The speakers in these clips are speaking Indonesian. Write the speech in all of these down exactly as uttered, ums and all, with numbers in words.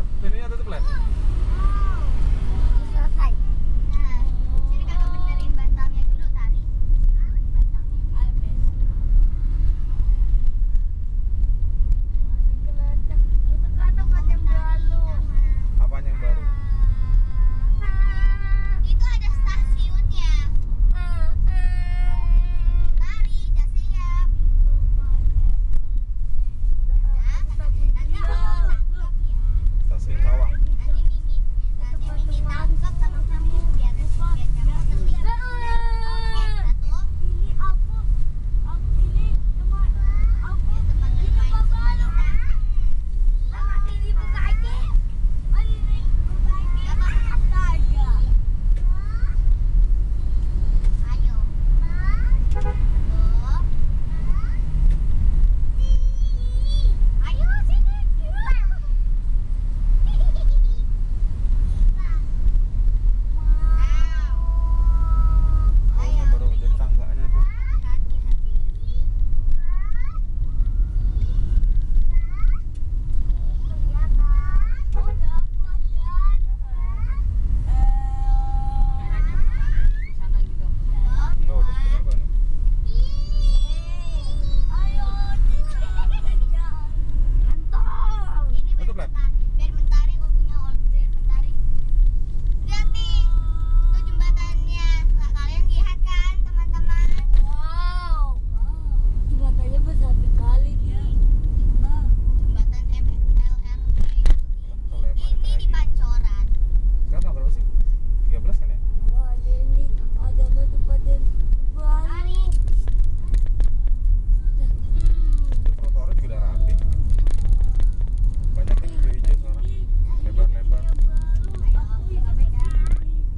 Pintunya tutup, Let. Selesai. Nah, sini kakak benerin bantalnya dulu tadi. Bantalnya. Ayo, Bes. Itu kan tempat yang baru. Apaan yang baru? Itu ada stasiunnya. Mari, udah siap. Nah, nanti Mimi tangkap ya. Stasiun Cawang. Nanti Mimi, nanti Mimi tangkap sama kamu biar biar kamu teling. Oke, satu. Ini aku, aku ini teman, aku teman bermain sebentar. Sama ini berbagi. Ini berbagi. Sama astaga. Ayo. Satu. Ayo sini. Oh, ini baru dari tangganya tuh. Enggak, udah bener kok ini. Ini Tutup, Let. biar mentari gue punya order mentari. Lihat nih, itu jembatannya. Nah, kalian lihat kan teman-teman? Wow, Jembatannya besar sekali nih. jembatan M L R T Kalau yang mana ini di lagi? Pancoran. Sekarang tanggal berapa sih? tiga belas kan ya? Oh, ada ini, ada lo tempat yang baru. Mari. Itu trotoarnya juga udah rapi. Banyak yang hijau-hijau sekarang. Lebar-lebar. Ayo, kita pegang.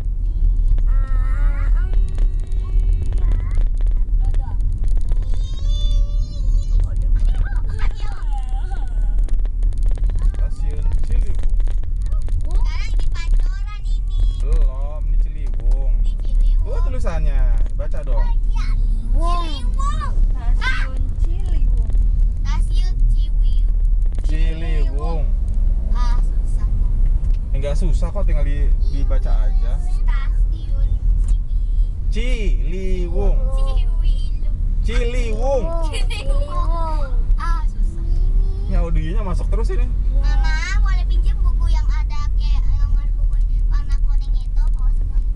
Stasiun Ciliwung. Sekarang di Pancoran ini. Belum, ini Ciliwung. Di Ciliwung. Tuh tulisannya, baca dong. Ciliwung. Stasiun Ciliwung. Stasiun Ciwiu. Ciliwung. Ah, susah. Enggak susah kok, tinggal di, dibaca aja. Stasiun Ciwi. Ciliwung. Ciwilu. Ciliwung. Ciliwung. Ah, susah. Ini audionya masuk terus ini. Mama, boleh pinjam buku yang ada kayak yang ada buku warna kuning itu? Bawa semuanya.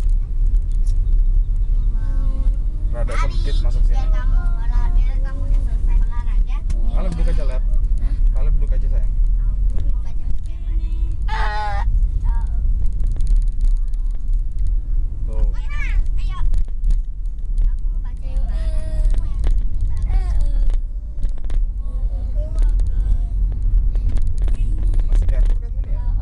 Rada Mari, sempit masuk sini. biar kamu olah, biar kamu udah selesai olahraga. Kalian duduk aja, Let. Kalian duduk aja, sayang. Mau baca buku yang mana? Tuh. Ayo. Aku mau baca yang mana? Buku yang ini bagus. Masih Carrefour kan ini ya?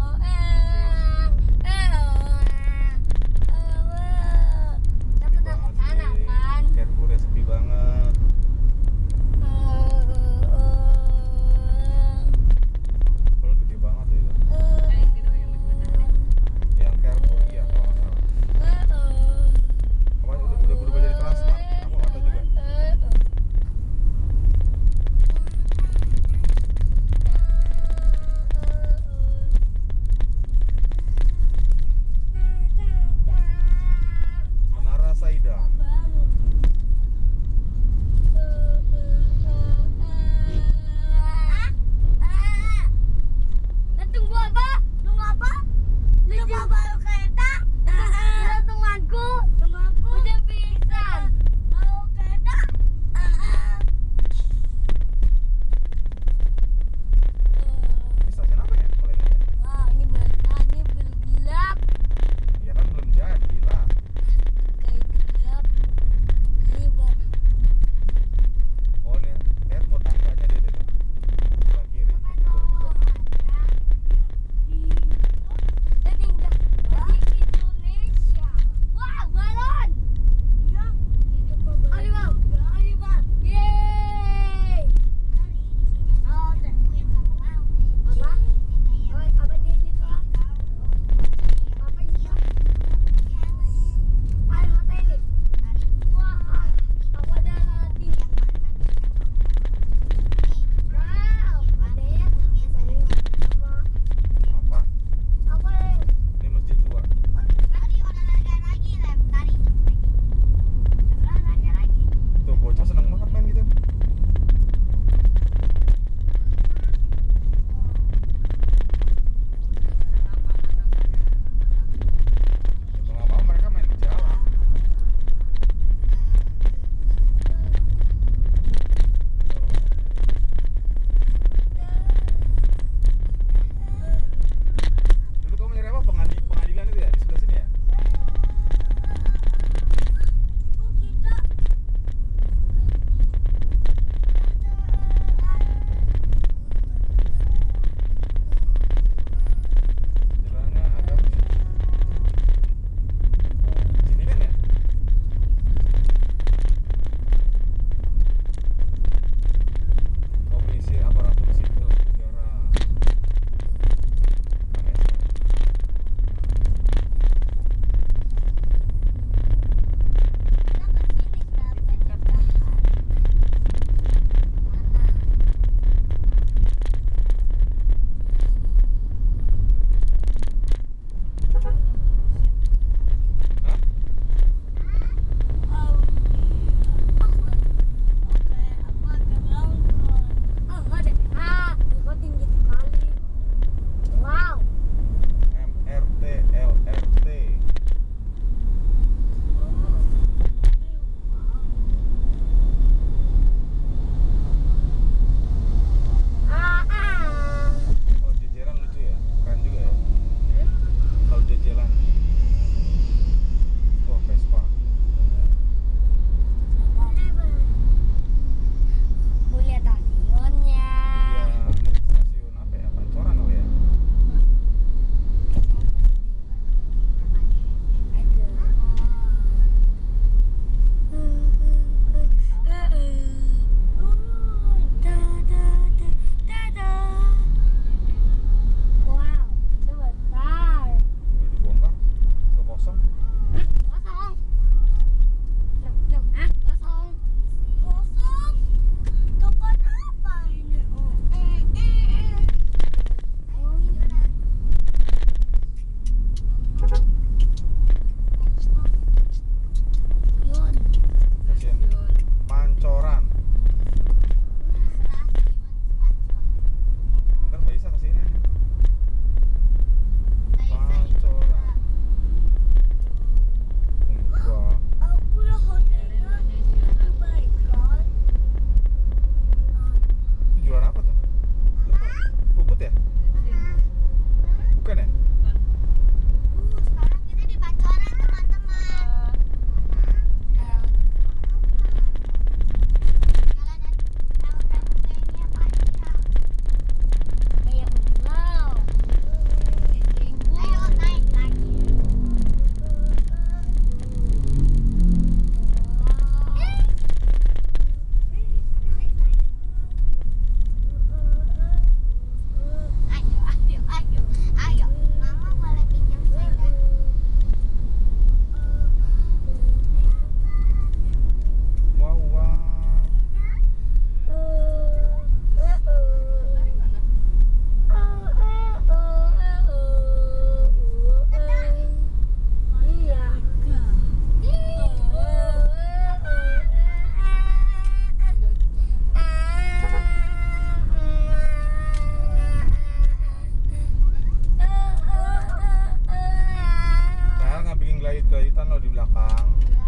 Tapi udah ke sana kan? Carrefournya sepi banget. Padahal gede banget ya itu. Yang Carrefour iya kalau nggak salah. Apa udah, udah berubah jadi Transmart? Aku nggak tahu juga. Menara Saida. Tunggu apa? Tunggu apa? Tunggu baru kereta? Ada temanku, temanku udah pingsan. Baru kereta? Ini stasiun apa ya kalau ini ya? Wah, ini benar, ini belum gelap. Ya kan belum jadi lah. Kayak gelap. Ini baru. Oh ini, lihat mau tangganya deh deh. Sebelah kiri, ini baru dibangun. Jadi enggak. kelihatan loh di belakang.